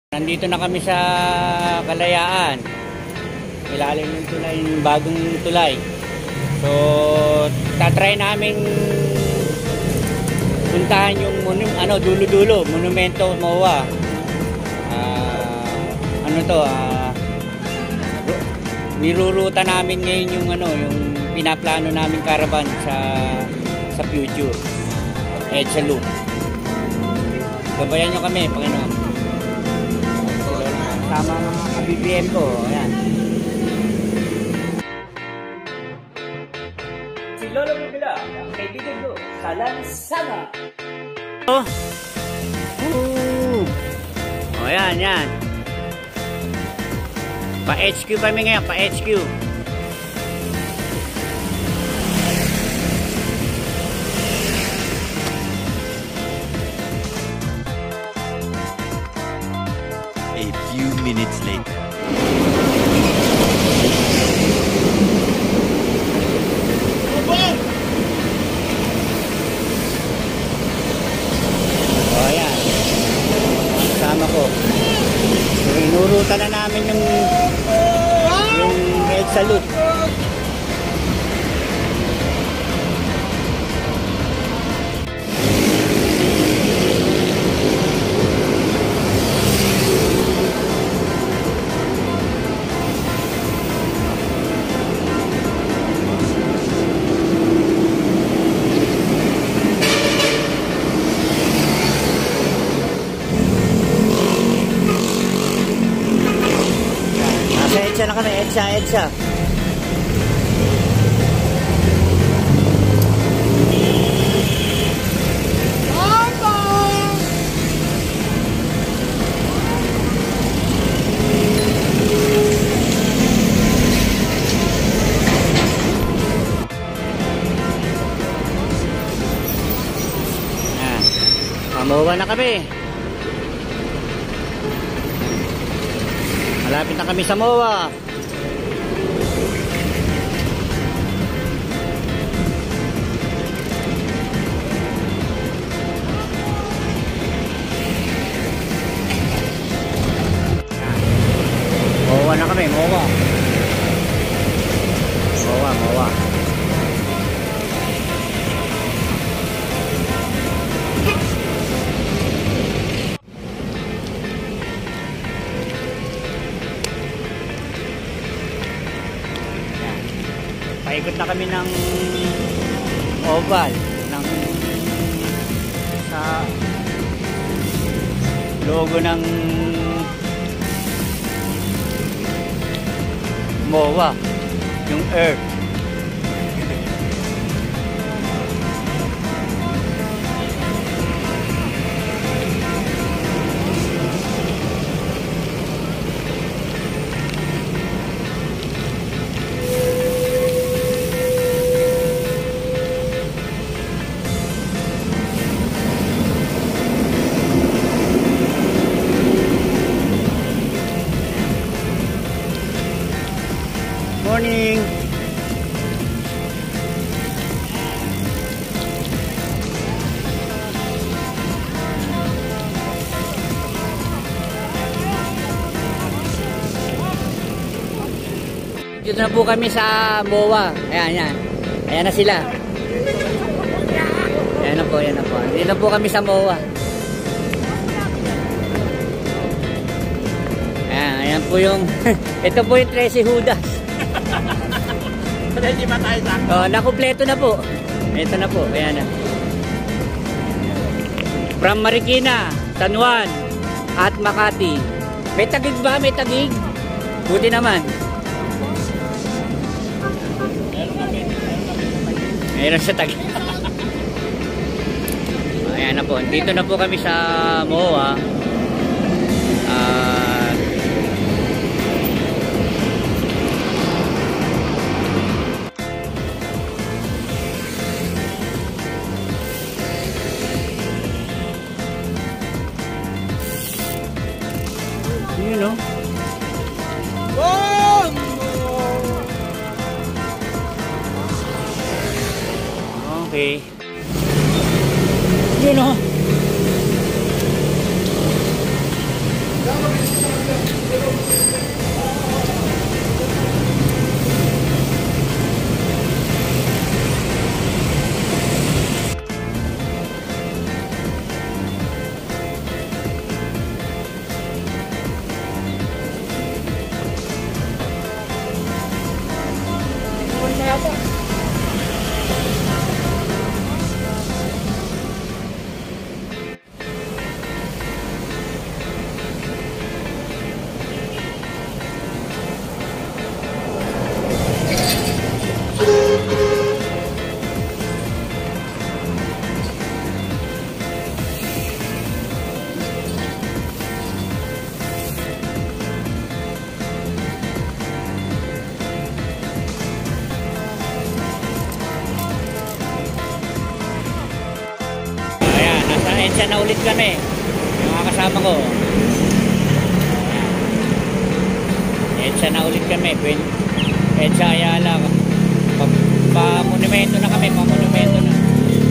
Nandito na kami sa Kalayaan. Ilalim ng tulay, yung bagong tulay. So, tatry namin puntahan yung dulo-dulo, monumento MOA. Niruruta namin ngayon yung yung pinaplano namin caravan sa future. EDSA Loop. Gabayan nyo kami, Panginoon. Sama mga ka-BBM ko. Ayan. Si Lolo Mabila, ang kaibigan ko, sa Lansana. Oh, ayan, yan. Pa-HQ kami ngayon, pa-HQ. A few minutes later. O ayan, kasama ko. So, inurutan na namin yung EDSA Loop. EDSA na kami, EDSA. MOA na kami. Malapit na kami sa MOA. MOA na kami, MOA. MOA. Paikot na kami ng oval sa logo ng MOA, yung Earth. Morning. Dito na po kami sa MOA. Ayan. Ayan na sila. Ayan na po. Dito na po kami sa MOA. Ayan po yung ito po yung 13 Judas. Hindi ba tayo sakto? Oh, nakumpleto na po. Ito na po, ayan na. From Marikina, San Juan, at Makati. May tagig ba? May tagig? Buti naman. Mayroon sa tagig. Ayan na po. Dito na po kami sa MOA. You know. Okay. You know. EDSA na ulit kami. Yung mga kasama ko. EDSA na ulit kami. EDSA Ayala. Pa-monumento na kami. Pa-monumento na.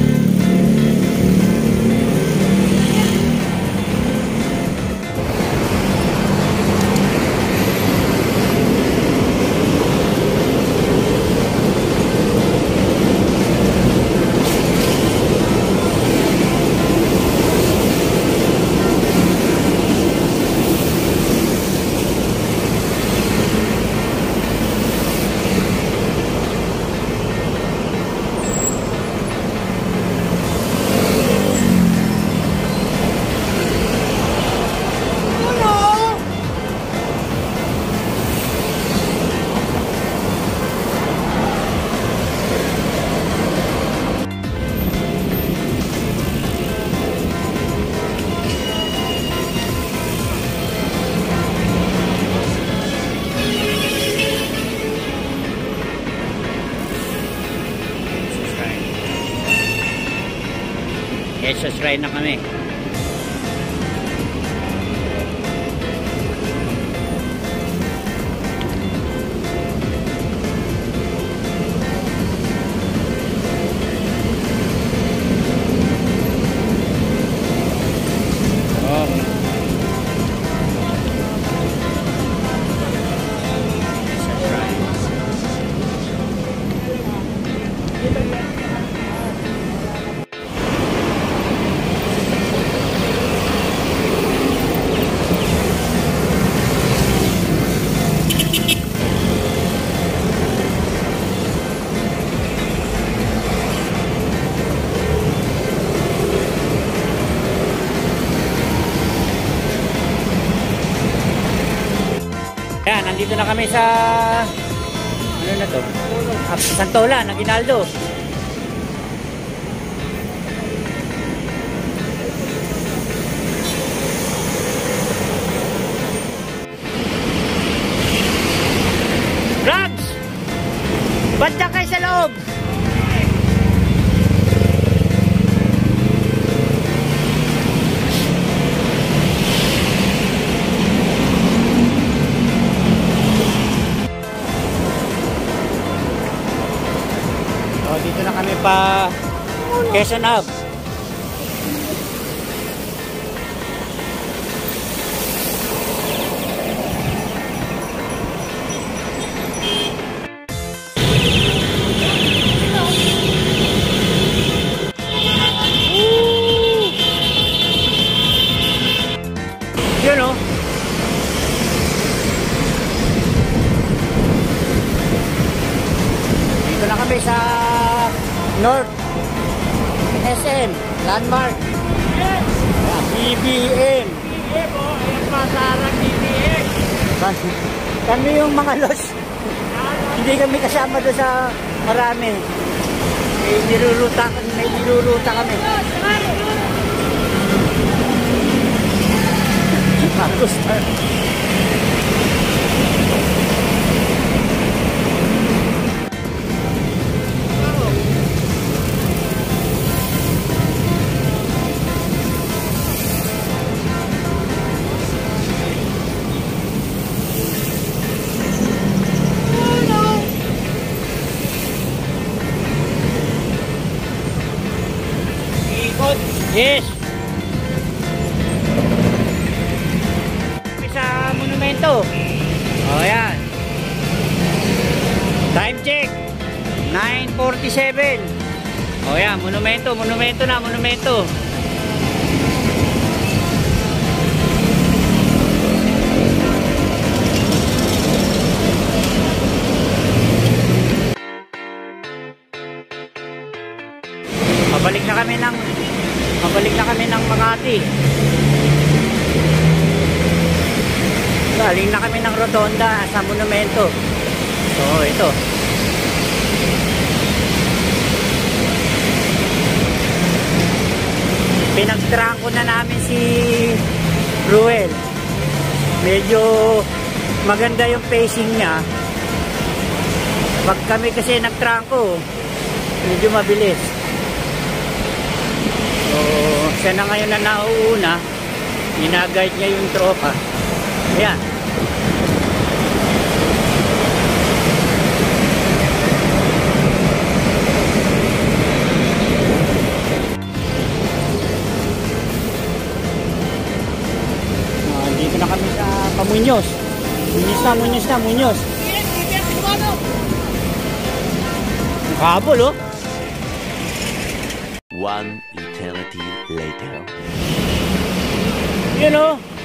EDSA Shrine na kami. Yan, nandito na kami sa ano na to? Santolan, ng Ginaldo. Rams! Ba't dyan kayo sa loob? Dito na kami pa Quezon Hub. Yun o. Dito na kami sa North SM Landmark. BBM. Kami yung mga los. Hindi kami kasama doon sa marami. May niluluta kami. Gusto. Yes. Sa monumento. Oh, yan. Time check. 9:47. Oh, yan. Monumento na, monumento. Pabalik na kami ng Makati. Galing na kami ng Rotonda sa monumento. So, ito. Pinag-trangko na namin si Ruel. Medyo maganda yung pacing niya. Pag kami kasi nag-trangko, medyo mabilis. So, Siya na ngayon na nauuna. Ginagayad niya yung tropa. Ayan. Dito na kami sa Pamuños. Muñoz. Kabol, oh. One eternity later. Yun, oh.